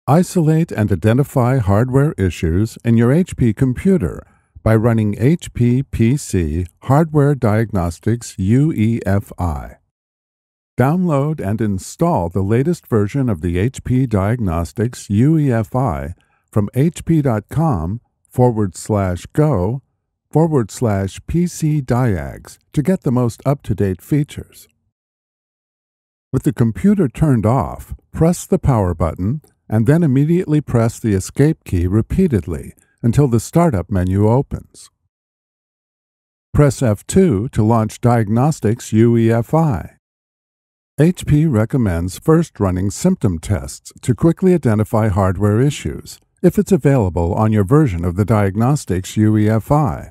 Isolate and identify hardware issues in your HP computer by running HP PC Hardware Diagnostics UEFI. Download and install the latest version of the HP Diagnostics UEFI from hp.com/go/PCDiags to get the most up-to-date features. With the computer turned off, press the power button and then immediately press the Escape key repeatedly until the Startup menu opens. Press F2 to launch Diagnostics UEFI. HP recommends first running symptom tests to quickly identify hardware issues, if it's available on your version of the Diagnostics UEFI.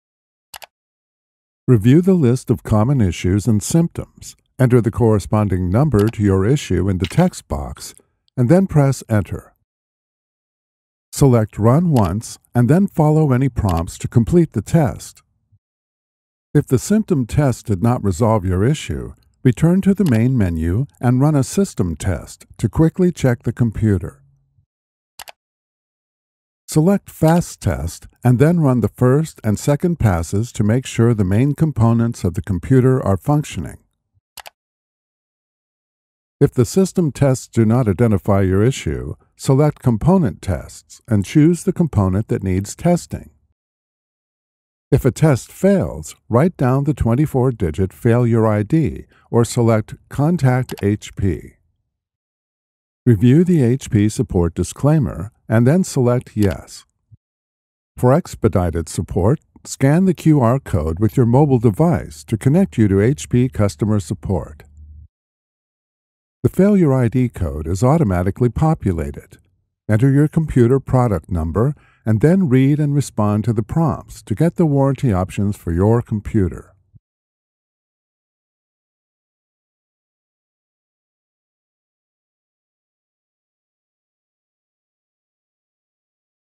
Review the list of common issues and symptoms, enter the corresponding number to your issue in the text box, and then press Enter. Select Run once, and then follow any prompts to complete the test. If the symptom test did not resolve your issue, return to the main menu and run a system test to quickly check the computer. Select Fast Test and then run the first and second passes to make sure the main components of the computer are functioning. If the system tests do not identify your issue, select Component Tests and choose the component that needs testing. If a test fails, write down the 24-digit failure ID or select Contact HP. Review the HP support disclaimer and then select Yes. For expedited support, scan the QR code with your mobile device to connect you to HP customer support. The failure ID code is automatically populated. Enter your computer product number and then read and respond to the prompts to get the warranty options for your computer.